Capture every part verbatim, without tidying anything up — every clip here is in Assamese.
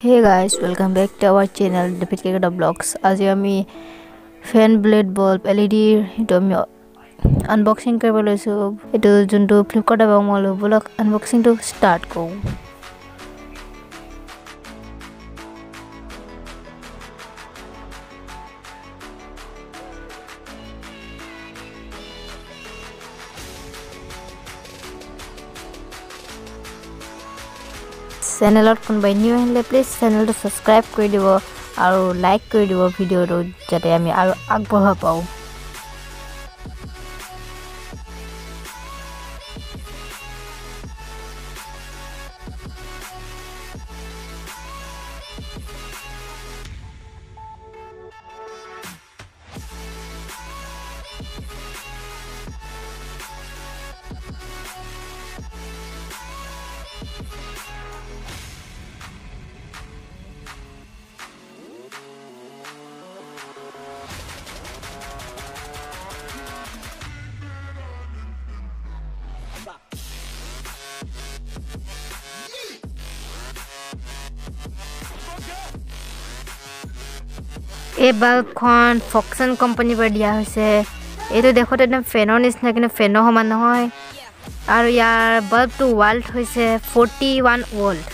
Hey guys, welcome back to our channel the Kerketta vlogs. আজি আমি fan blade bulb L E D এটা আমি unboxing কৰিব লৈছো এটো যোনটো Flipkart পৰা মই বলক unboxing টো start কৰো channel ত কোন বাই নিউ হলে প্লিজ channel টো subscribe কৰি দিব আৰু লাইক কৰি দিব ভিডিওটো যাতে আমি আৰু আগবঢ়া পাও ए बल्ब खन फक्सन कंपनी पर दिया होइसे एतो देखो त फैनर निसना किने फैनो समान নহয় আৰু ইয়াৰ बल्ब टू वोल्ट होइसे forty-one वोल्ट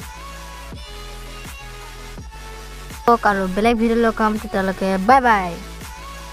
और बेलेग भिडियो काम तेलके बाय बाय।